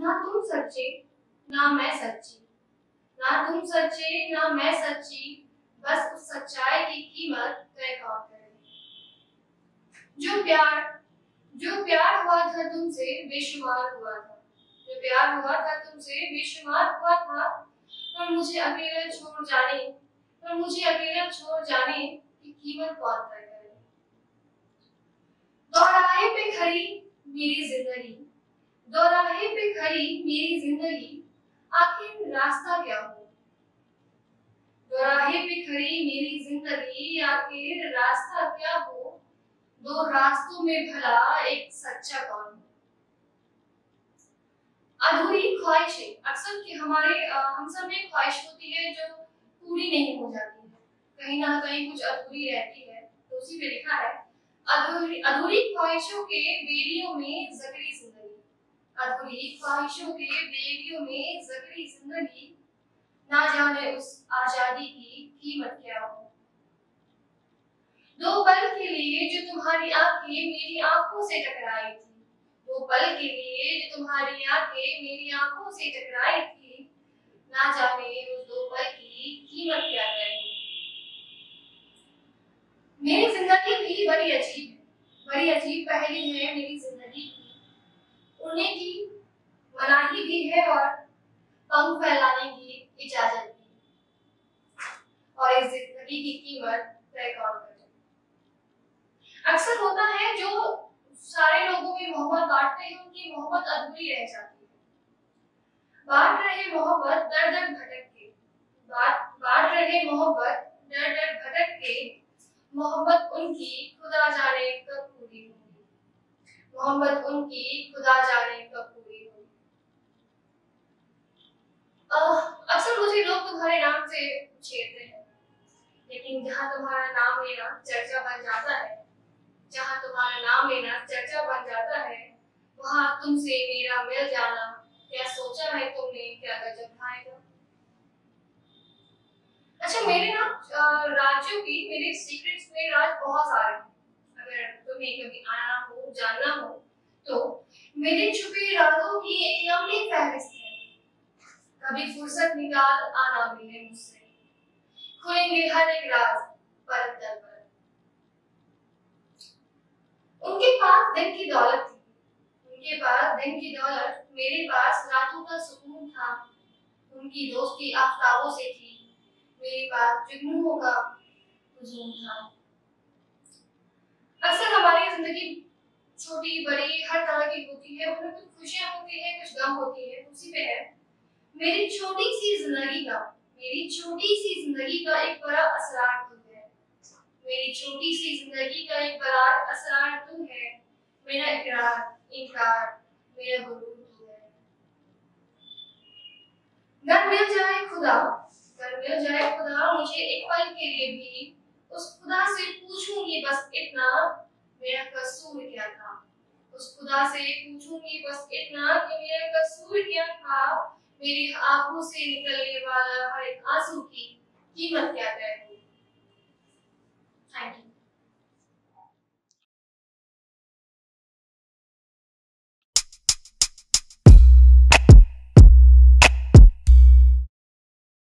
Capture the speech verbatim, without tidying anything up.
ना तुम सच्चे ना मैं सच्ची, ना तुम सच्चे ना मैं सच्ची, बस उस सच्चाई की कीमत तय कौन करे। जो प्यार जो प्यार हुआ था तुमसे बेशुमार हुआ था, जो प्यार हुआ था तुमसे बेशुमार हुआ था, पर मुझे अकेला छोड़ जाने पर मुझे अकेला छोड़ जाने की कीमत कौन तय करे। दौराहे पे खड़ी मेरी जिंदगी, दौराहे पे खड़ी मेरी जिंदगी, आखिर रास्ता क्या हो। दौराहे पे खड़ी मेरी जिंदगी, आखिर रास्ता क्या हो। दो रास्तों में भला एक सच्चा कौन हो। अधूरी ख्वाहिशें, अक्सर कि हमारे हम सब में ख्वाहिश होती है जो पूरी नहीं हो जाती है, कहीं ना कहीं कुछ अधूरी रहती है। तो उसी पे लिखा है, अधूरी अधूरी ख्वाहिशों के बेड़ियों में जकड़ी जिंदगी, अधूरी ख्वाहिशों के बेड़ियों में जकड़ी जिंदगी, ना जाने उस आजादी की कीमत क्या हो। दो पल के लिए जो तुम्हारी आंखें मेरी आंखों से टकराई थी, दो पल के लिए जो तुम्हारी आंखें मेरी आंखों से टकराई थी, ना जाने उस दो पल की कीमत क्या रहेगी। मेरी जिंदगी भी बड़ी अजीब है, बड़ी अजीब पहेली है मेरी जिंदगी की। उड़ने की मनाही भी है और पंख फैलाने की इजाजत भी, और इस जिंदगी की कीमत तय कौन करे। अक्सर होता है जो सारे लोगों में मोहब्बत बांटते हैं उनकी मोहब्बत अधूरी रह जाती है। बांट रहे मोहब्बत दर दर भटक के, बांट बांट रहे मोहब्बत दर दर भटक के, मोहब्बत उनकी खुदा जाने कब पूरी होगी, मोहब्बत उनकी खुदा जाने कब पूरी होगी। अक्सर मुझे लोग तुम्हारे नाम से छेड़ते हैं, लेकिन जहाँ तुम्हारा नाम लेना चर्चा बन जाता है, जहाँ तुम्हारा नाम लेना चर्चा बन जाता है, वहाँ तुमसे मेरा मिल जाना क्या सोचा है तुमने, क्या गजब खाएगा। अच्छा, मेरे ना राज्यों की मेरे सीक्रेट्स में राज बहुत सारे हैं। अगर तुम्हें कभी आना हो जानना हो तो मेरे छुपे राजों की एक लंबी फहरिस्त है। कभी फुर्सत निकाल आना मिले मुझसे, खुलेंगे हर एक राज परत दर परत। उनके पास दिन की दौलत थी, उनके पास दिन की दौलत, मेरे पास रातों का सुकून था। उनकी दोस्ती आफ्ताबों से थी, मेरे पास जुगनुओं का हुजूम था। अक्सर हमारी जिंदगी छोटी बड़ी हर तरह की होती है, उसमें कुछ खुशियां होती है कुछ गम होती है। उसी पे है मेरी छोटी सी जिंदगी का, मेरी छोटी सी जिंदगी का एक बड़ा असरार तुम है, मेरी छोटी सी जिंदगी का एक बड़ा असरार तुम है, मेरा इकरार इनकार मेरा गुरूर तू है। घर मिल जाए खुदा, घर मिल जाए खुदा, मुझे एक पल के लिए भी उस खुदा से पूछूंगी बस इतना, मेरा कसूर क्या था। उस खुदा से पूछूंगी बस इतना कि मेरा कसूर क्या था, मेरी आंखों से निकलने वाला हर एक आंसू की कीमत क्या तय होगी। Thank you.